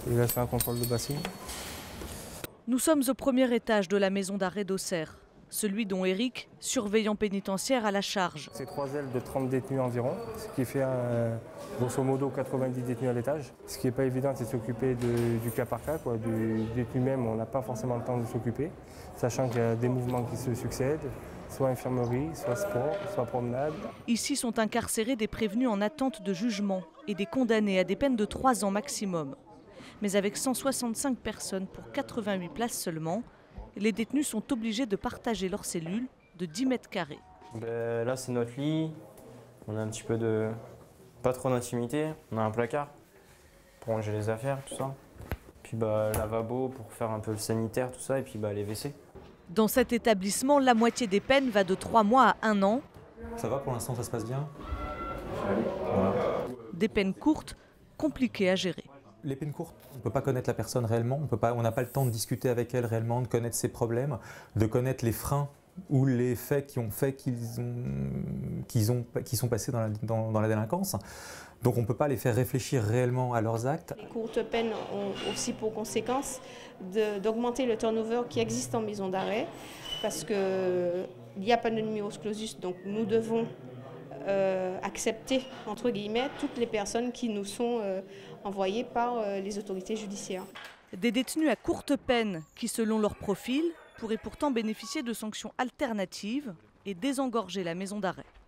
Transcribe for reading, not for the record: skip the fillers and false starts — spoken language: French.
Il va faire un contrôle de bassin. Nous sommes au premier étage de la maison d'arrêt d'Auxerre, celui dont Eric, surveillant pénitentiaire, a la charge. C'est 3 ailes de 30 détenus environ, ce qui fait grosso modo 90 détenus à l'étage. Ce qui n'est pas évident, c'est de s'occuper du cas par cas, quoi. Du détenu même, on n'a pas forcément le temps de s'occuper, sachant qu'il y a des mouvements qui se succèdent, soit infirmerie, soit sport, soit promenade. Ici sont incarcérés des prévenus en attente de jugement et des condamnés à des peines de 3 ans maximum. Mais avec 165 personnes pour 88 places seulement, les détenus sont obligés de partager leur cellule de 10 mètres carrés. Là, c'est notre lit. On a un petit peu de... pas trop d'intimité. On a un placard pour ranger les affaires, tout ça. Puis lavabo pour faire un peu le sanitaire, tout ça. Et puis les WC. Dans cet établissement, la moitié des peines va de 3 mois à 1 an. Ça va pour l'instant, ça se passe bien. Voilà. Des peines courtes, compliquées à gérer. Les peines courtes, on ne peut pas connaître la personne réellement, on n'a pas le temps de discuter avec elle réellement, de connaître ses problèmes, de connaître les freins ou les faits qui ont fait qu'ils sont passés dans la délinquance. Donc on ne peut pas les faire réfléchir réellement à leurs actes. Les courtes peines ont aussi pour conséquence d'augmenter le turnover qui existe en maison d'arrêt, parce qu'il n'y a pas de numerus clausus, donc nous devons accepter, entre guillemets, toutes les personnes qui nous sont envoyées par les autorités judiciaires. Des détenus à courte peine qui, selon leur profil, pourraient pourtant bénéficier de sanctions alternatives et désengorger la maison d'arrêt.